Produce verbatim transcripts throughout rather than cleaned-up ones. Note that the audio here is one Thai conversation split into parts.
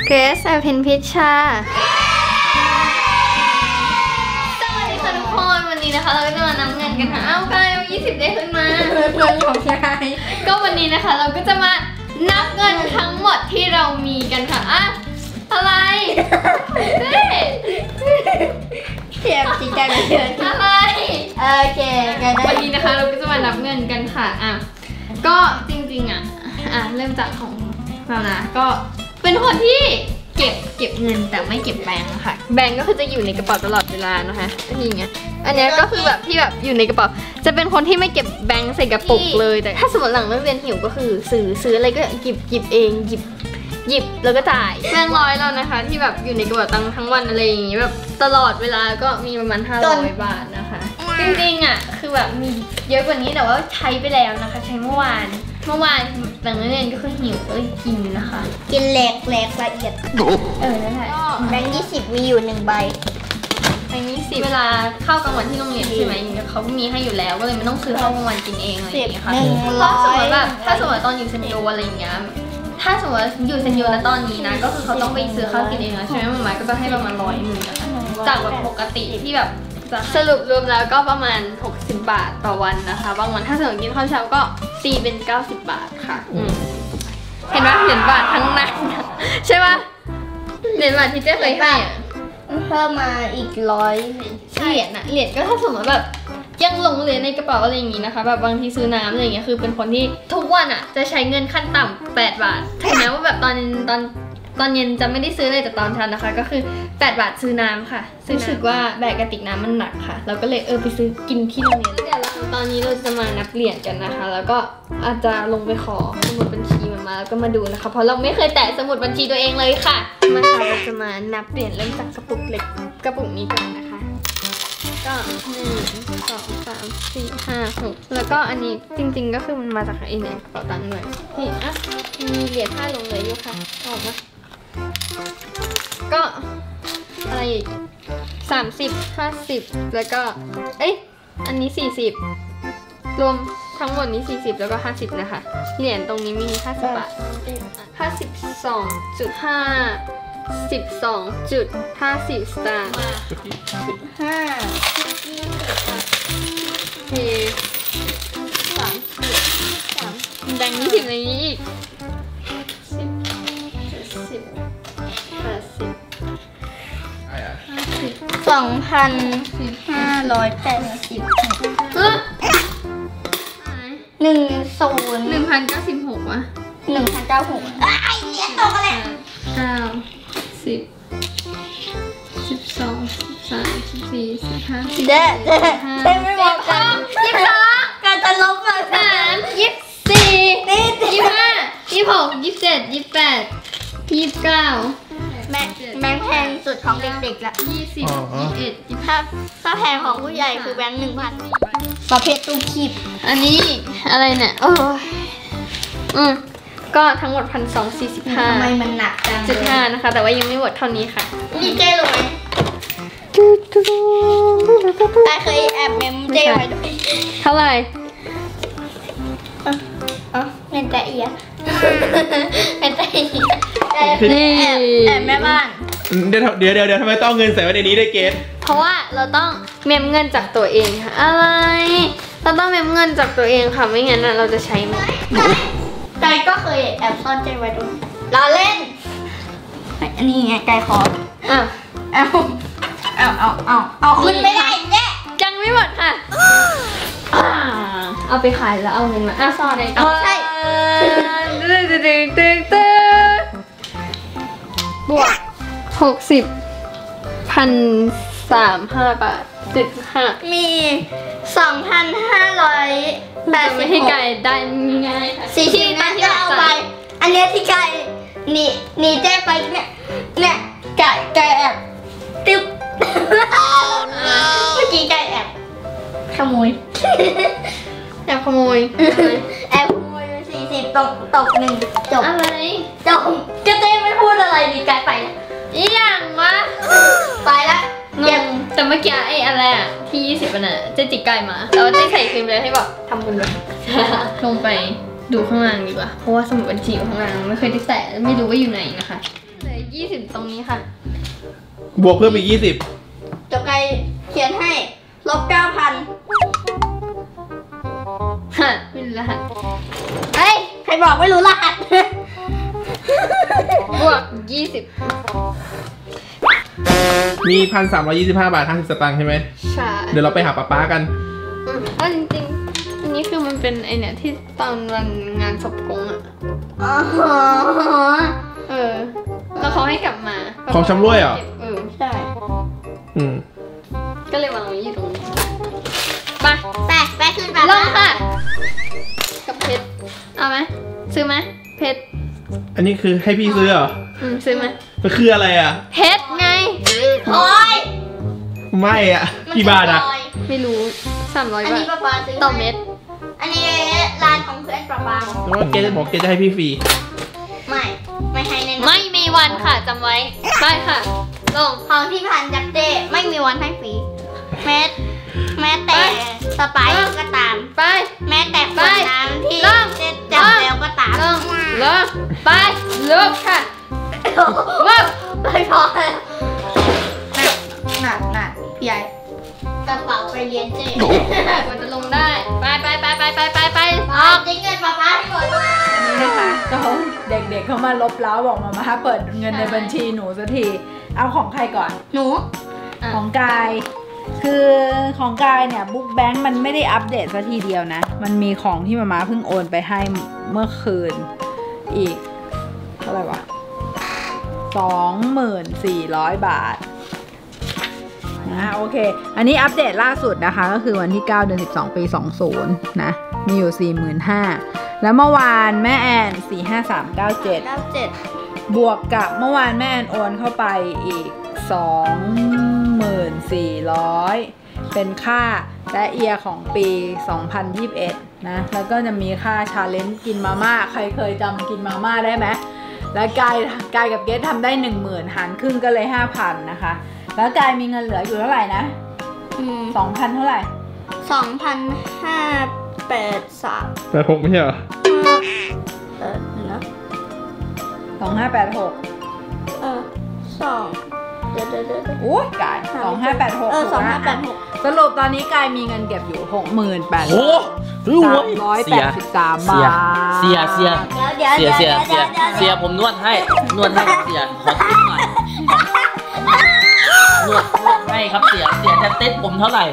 เกรซอภินพิชชาสวัสดีค่ะทุกคนวันนี้นะคะเราก็จะมานับเงินกันค่ะอ้าวกายยี่สิบได้ขึ้นมาเงินของยายก็วันนี้นะคะเราก็จะมานับเงินทั้งหมดที่เรามีกันค่ะอ่ะอะไรเฮ้ยเทียบจีกันเดือนอะไรโอเควันนี้นะคะเราก็จะมานับเงินกันค่ะอ่ะก็จริงๆอ่ะอ่ะเริ่มจากของเรานะก็เป็นคนที่เก็บเก็บเงินแต่ไม่เก็บแบงค์ค่ะแบงค์ก็คือจะอยู่ในกระเป๋าตลอดเวลานะคะนี่ไงอันนี้ก็คือแบบที่แบบอยู่ในกระเป๋าจะเป็นคนที่ไม่เก็บแบงค์ใส่กระปุกเลยแต่ถ้าสมมติหลังเลิกเรียนหิวก็คือซื้อซื้ออะไรก็หยิบหยิบเองหยิบหยิบแล้วก็จ่ายแบงค์ร้อยเรานะคะที่แบบอยู่ในกระเป๋าตังค์ทั้งวันอะไรอย่างงี้แบบตลอดเวลาก็มีประมาณห้าร้อยบาทนะคะจริงๆอ่ะคือแบบมีเยอะกว่านี้แต่ว่าใช้ไปแล้วนะคะใช้เมื่อวานเมื่อวานหลังเรียนก็คือหิวก็เลยกินนะคะกินแหลกแหลกละเอียดเออนั่นแหละแบงค์ยี่สิบมีอยู่หนึ่งใบแบงค์ยี่สิบเวลาเข้ากลางวันที่โรงเรียนใช่ไหมเขาก็มีให้อยู่แล้วก็เลยไม่ต้องซื้อเข้ากลางวันกินเองอะไรอย่างเงี้ยค่ะเพราะสมมติแบบถ้าสมมติตอนอยู่เซนโยอะไรอย่างเงี้ยถ้าสมมติอยู่เซนโยนะตอนนี้นะก็คือเขาต้องไปซื้อข้าวกินเองแล้วใช่ไหมมาม่าก็จะให้ประมาณร้อยหนึ่งนะคะจากแบบปกติที่แบบสรุปรวมแล้วก็ประมาณหกสิบบาทต่อวันนะคะบางวันถ้าสมมติกินข้าวเช้าก็ตีเป็นเก้าสิบบาทค่ะเห็นไหมเหรียญบาททั้งนั้นใช่ป่ะเหรียญบาทที่เจ๊เคยให้อ่ะเพิ่มมาอีกร้อยเหรียญอะเหรียญก็ถ้าสมมติแบบยังหลงเหรียญในกระเป๋าอะไรอย่างงี้นะคะแบบบางทีซื้อน้ำอะไรอย่างเงี้ยคือเป็นคนที่ทุกวันอะจะใช้เงินขั้นต่ำแปดบาทถึงแม้ว่าแบบตอนตอนตอนเย็นจะไม่ได้ซื้อเลยแต่ตอนเช้านะคะก็คือแปดบาทซื้อน้ำค่ะรู้สึกว่าแบกกระติกน้ำมันหนักค่ะเราก็เลยเออไปซื้อกินที่โรงเรียนเดี๋ยวตอนนี้เราจะมานับเหรียญกันนะคะแล้วก็อาจจะลงไปขอสมุดบัญชีมาแล้วก็มาดูนะคะเพราะเราไม่เคยแตะสมุดบัญชีตัวเองเลยค่ะมาค่ะเราจะมานับเหรียญเริ่มจากกระปุกเล็กกระปุกนี้ก่อนนะคะก็หนึ่งสองสามสี่ห้าหกแล้วก็อันนี้จริงๆก็คือมันมาจากไอ้เนี่ยกระเป๋าตังค์ด้วยนี่อ่ะมีเหรียญห้าลงเลยอยู่ค่ะออกมาก็อะไรอีกสามสิบห้าสิบแล้วก็เอ้ยอันนี้สี่สิบรวมทั้งหมดนี้สี่สิบแล้วก็ห้าสิบนะคะเหรียญตรงนี้มีห้าสิบบาทห้าสิบสองจุดห้าสิบสองจุดห้าสิบสตางค์ห้าเฮ้สามสิบสามแบงค์ยี่สิบในนี้อีกสิบเจ็ดสิบแปดสิบห้าสิบสองพันห้าร้อยแปดสิบหนึ่งศูนย์หนึ่งพันเก้าสิบหกวะหนึ่งพันเก้าหกไอ้เนี่ยตกอะไรเก้าสิบสิบสองสิบสามสิบสี่สิบห้าสิบเด็ดเด็ดเต็มไม่หมดกันยี่สิบสองการจะลบมาสามยี่สิบสี่ยี่สิบห้ายี่สิบหกยี่สิบเจ็ดยี่สิบแปดยี่สิบเก้าแบงแบงค์แพงสุดของเด็กๆละยี่สิบยี่สิบเอ็ดยี่สิบห้าถ้าแพงของผู้ใหญ่คือแบงค์หนึ่งพันประเภทตู้คีบอันนี้อะไรเนี่ยโอ้ยอืมก็ทั้งหมดพันสองสี่สิบห้าทำไมมันหนักจังจุดห้านะคะแต่ว่ายังไม่หมดเท่านี้ค่ะนี่เจ้รู้ไหมตาเคยแอบเมมเจ้ไว้ด้วยเท่าไหร่อ๋อเป็นแต่เอียเป็นแต่เอียแอบแอบแม่บ้านเดี๋ยวเดี๋ยวเดี๋ยวทำไมต้องเงินใส่ไว้ในนี้ด้วยเกศเพราะว่าเราต้องเมมเงินจากตัวเองค่ะอะไรเราต้องเมมเงินจากตัวเองค่ะไม่งั้นเราจะใช้หมดไก่ก็เคยแอบซ่อนใจไว้ด้วยเราเล่นอันนี้ไงไก่คออ่ะเอาเอาเอาเอาเอาขึ้นไม่ได้เนี่ยยังไม่หมดค่ะเอาไปขายแล้วเอาเงินมาอ่ะซ่อนได้ใช่ตึ๊ดตึ๊ดตึ๊ดตึ๊ดตึ๊ดบวกหกสิบพันสามห้าบาทจุดห้ามีสองพันห้าร้อยแปดสิบให้ไก่ได้ง่ายสี่สิบนาทีเอาไปอันนี้ที่ไก่หนีหนีแจ้ไปเนี่ยเนี่ยไก่ไก่แอบตึ๊บเมื่อกี้ไก่แอบขโมยแอบขโมยแอบขโมยสี่สิบตกตกหนึ่งจบอะไรจบก็เต้ไม่พูดอะไรดีไก่ไปอีหยังวะไปละงงแต่เมื่อกี้ไอ้อะไรอะที่ยี่สิบน่ะเจ๊จิกไก่มาแล้วเจ๊ใส่ครีมเลยให้บอกทำบุญเลยลงไปดูข้างล่างดีกว่าเพราะว่าสมุดบัญชีอยู่ข้างล่างไม่เคยได้แตะไม่รู้ว่าอยู่ไหนนะคะเหลือยี่สิบตรงนี้ค่ะบวกเพิ่มอีกยี่สิบจบไกลเขียนให้ลบเก้าพันฮะไม่รู้รหัสเฮ้ยใครบอกไม่รู้รหัสบวกยี่สิบมีพันสามร้อยยี่สิบห้าบาทห้าสิบสตางค์ใช่ไหมใช่เดี๋ยวเราไปหาป๊าป๊ากันอืมเออจริงๆ อันนี้คือมันเป็นไอเนี่ยที่ตอนวันงานศพกงอะอ๋อเออ แล้วเขาให้กลับมาของชำร่วยเหรอเออใช่อืมก็เลยวางไว้อยู่ตรงนี้ไปแปะแปะขึ้นไปลงค่ะ กับเพชร เอาไหมซื้อไหมเพชรอันนี้คือให้พี่ซื้อเหรออืมซื้อไหมมันคืออะไรอ่ะเพชรไงโอ้ยไม่อ่ะ กี่บาทอ่ะไม่รู้สามร้อยอันบานี้ทป้าปาซื้อต่อเม็ดอันนี้ร้านของเพื่อนป้าปาแล้วว่าเกจะบอกเกจะให้พี่ฟรีไม่ไม่ให้แน่นอนไม่มีวันค่ะจำไว้ ไปค่ะ ลงของที่พันจับเจ้ไม่มีวันให้ฟรีแม้แม้แต่สไปซ์ก็ตามไปแม้แต่ขวดน้ำที่ลงเจ๊จับแล้วก็ตามลงลงไปลุกค่ะลุกไม่พอแล้วหนักหนักใหญ่กระเป๋าไปเรียนเจ๊กว่าจะลงได้ ไปไปไปไปไปไปไปออออก กจริงเงินป้าป้าให้หมดนี่นะคะก็เด็กๆเขามาลบเล้าบอกมามาเปิดเงินในบัญชีหนูสักที เอาของใครก่อนหนูอ่ะของกาย คือของกายเนี่ยบุ๊กแบงค์มันไม่ได้อัปเดตสักทีเดียวนะ มันมีของที่มาม่าเพิ่งโอนไปให้เมื่อคืนอีกเท่าไหร่วะสองหมื่นสี่ร้อยบาทนะโอเค อันนี้อัปเดตล่าสุดนะคะ ก็คือวันที่เก้าเดือนสิบสองปีสองสิบนะ มีอยู่ สี่หมื่นห้าพัน แล้วเมื่อวานแม่แอน สี่ห้าสามเก้าเจ็ดเก้าเจ็ดบวกกับเมื่อวานแม่แอนโอนเข้าไปอีก สองหมื่นสี่ร้อย เป็นค่าและเอียของปี สองพันยี่สิบเอ็ด นะ แล้วก็จะมีค่าชาเลนจ์กินมาม่า ใครเคยจำกินมาม่าได้ไหม แล้วกายกายกับเกสทำได้ หนึ่งหมื่น หารครึ่งก็เลย ห้าพัน นะคะ แล้วกายมีเงินเหลืออยู่เท่าไหร่นะอืมสองพัน เท่าไหร่สองพันห้าแปดสามแต่หกไม่ใช่เหรอเออเนาะสองพันห้าร้อยแปดสิบหกเออสองเดี๋ยวเดี๋ยวเดี๋ยวอุ้ยกายสองพันห้าร้อยแปดสิบหกเออสองห้าแปดหกสรุปตอนนี้กายมีเงินเก็บอยู่ หกหมื่นแปดโอ้สามร้อยแปดสิบสามเสียบาทเสียเสียเดี๋ยวเดี๋ยวเสียเดี๋ยวเสียเดี๋ยวเสียเสียผมนวดให้ นวดให้ครับเสีย ขอทิปหน่อย นวดนวดให้ครับเสีย เสียจะเต้นผมเท่าไหร่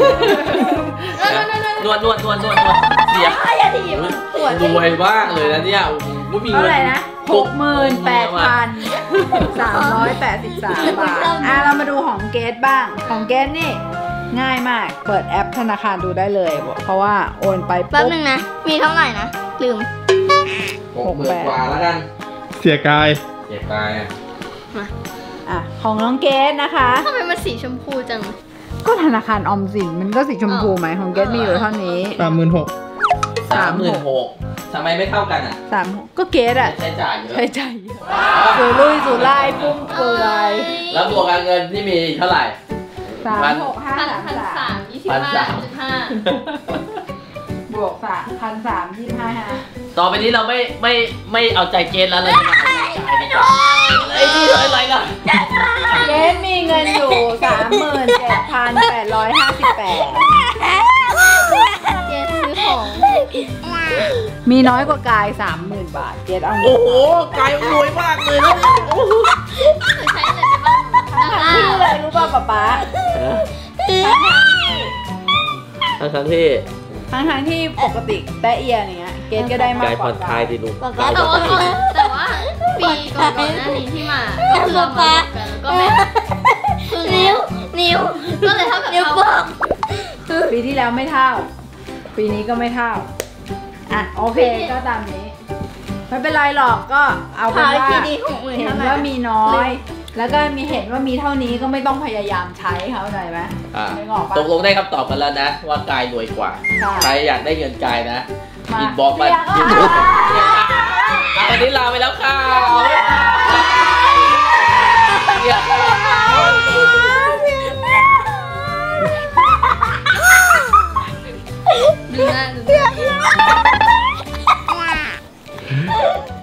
นวดนวดนวดนวดนวดเสียอย่าถีบหัวรวยมากเลยนะเนี่ยโอ้โหไม่มีเท่าเงินไหร่นะหกหมื่นแปดพันสามร้อยแปดสิบสามบาท อ่ะเรามาดูของเกสบ้าง ของเกสนี่ ง่ายมาก เปิดแอปธนาคารดูได้เลย เพราะว่าโอนไปแป๊บปุ๊บนึงนะ มีเท่าไหร่นะ ลืมหกหมื่นกว่าแล้วกันเสียกายเสียไปอ่ะอ่ะ ของน้องเกสนะคะทำไมมันสีชมพูจังก็ธนาคารออมสินมันก็สีชมพูไหมของเกสมีอยู่เท่านี้สามหมื่นหกสามหมื่นหกทำไมไม่เท่ากันอ่ะสามก็เกสอะใช้จ่ายเยอะใช้ใจายเยอะสุรุ่ยสุร่ายฟุ่มเฟือยแล้วบวกกับเงินที่มีเท่าไหร่สามหกห้าพันสามพันสาสาม มยี่สิบพันห้าสามจุดห้าบวกสามพันสามยี่สิบห้าฮะต่อไปนี้เราไม่ไม่ไม่เอาใจเกณฑ์แล้วเลยมาเอาใจดีกว่าไอ้นี่อะไรล่ะเกสมีเงินอยู่ สามหมื่นเจ็ดพันแปดร้อยห้าสิบแปดเจ๊ซื้อของมีน้อยกว่ากายสามหมื่นบาท เกสเอาเงิโอ้นโหกายรวยมากเลยนะเนี่ยโอ้โหจะใช้อะไรไปบ้างนะคะชื่ออะไรรู้ป่ะป๊าป๊าทั้งที่ทั้งทางๆที่ปกติแตะเอียอย่างเงี้ย เกสก็ได้มากกายกผ่ว่าอนคลายดิลูกป๊าป๊าแต่ว่าก่อนแต่ว่าปีก่อนๆหน้านี้ที่มาก็คือเรามากันแล้วก็แม่คือนิ้ว นิ้วก็เลยเท่ากับนิ้วเขาโป้งปีที่แล้วไม่เท่า ปีนี้ก็ไม่เท่า อ่ะโอเคก็ตามนี้ ไม่เป็นไรหรอกก็เอาเป็นขายว่าทีดีหกหมื่นเห็นเท่าไหร่ว่ามีน้อย แล้วก็มีเห็นว่ามีเท่านี้ก็ไม่ต้องพยายามใช้เขาใจไหมอ่ะนึกออกปะตกลงได้คำตอบกันแล้วนะ ว่ากายรวยกว่าใช่ใครอยากได้เงินกายนะมาอินบอกมาเรียกอินอ่ะบอกอ่ะตอนนี้ลาไปแล้วค่ะเดี๋ยวดูหน้าดูหน้า